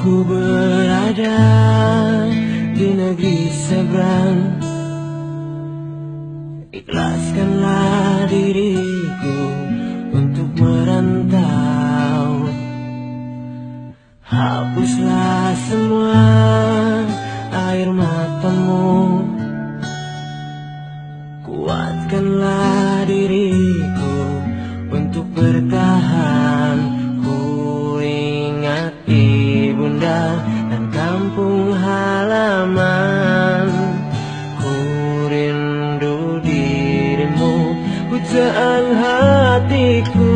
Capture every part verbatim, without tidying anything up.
Ku berada di negeri seberang, ikhlaskanlah diriku untuk merantau. Hapuslah semua air matamu, kuatkanlah diriku untuk bertahan. Ku ingat ibunda dan kampung halaman, ku rindu dirimu, pujaan hatiku.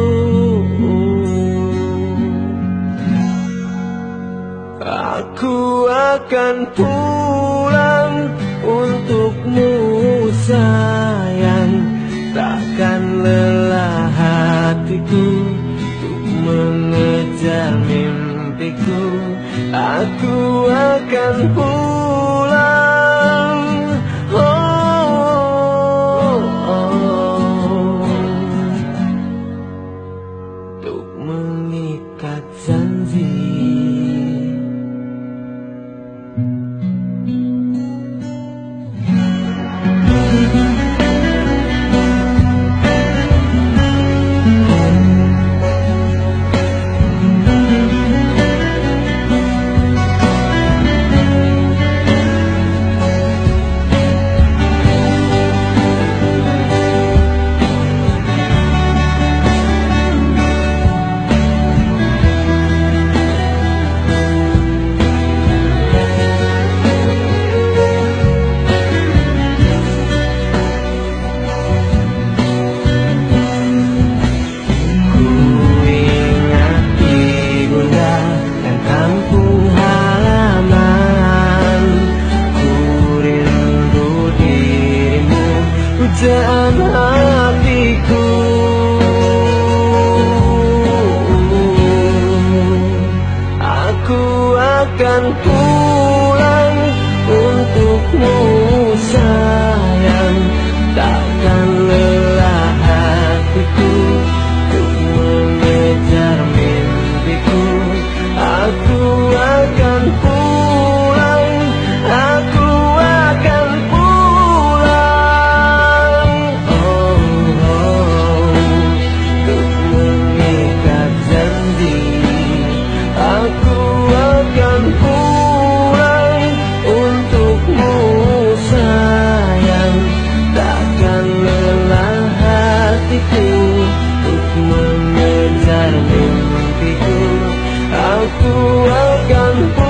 Aku akan pulang untukmu sayang, takkan lelah hatiku untuk mengejar mimpiku. Aku akan pulang, oh, oh, oh, untuk mengikat janji. Pujaan hatiku, aku akan pulang untukmu sayang, takkan lelah hatiku untuk mengejar mimpiku. Aku akan pulang, aku akan pulang, untuk mengikat janji. Aku akan pulang untukmu sayang, takkan lelah hatiku untuk mengejar mimpiku. Aku akan pulang.